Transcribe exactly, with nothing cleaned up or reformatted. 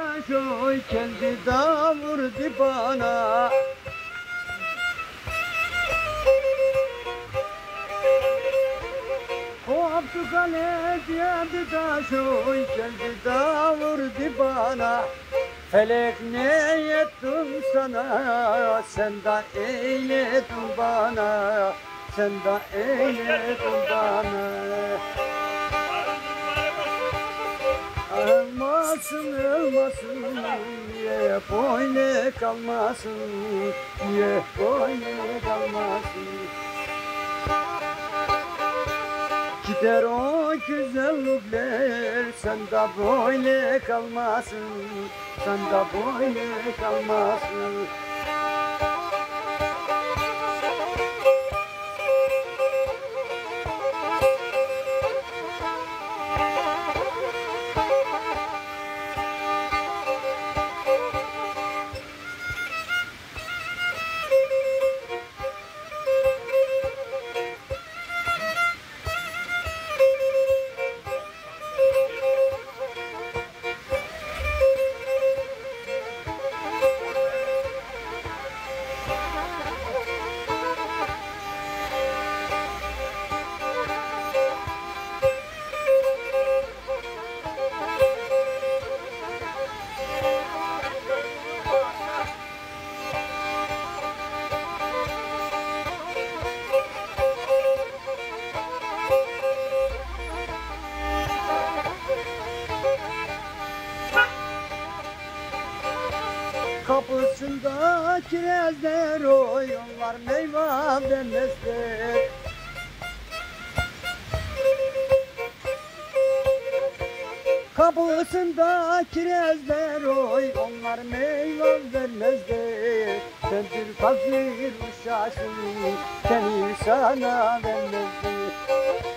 taş oy kendi da vurdu bana. Koptu kaleci bir taş oy kendi da vurdu bana. Felek ne ettim sana, sen de eyledin bana, sen de eyledin bana. Almasın, almasın, niye böyle kalmasın, niye böyle kalmasın. Gider o güzellikler, sen de böyle kalmasın, sen de böyle kalmasın. Kapısında kirazlar oyunlar meyve vermezler. Kapısında kirazlar oy onlar meyve vermezler. Sen bir fakir uşaksın, seni sana vermezler.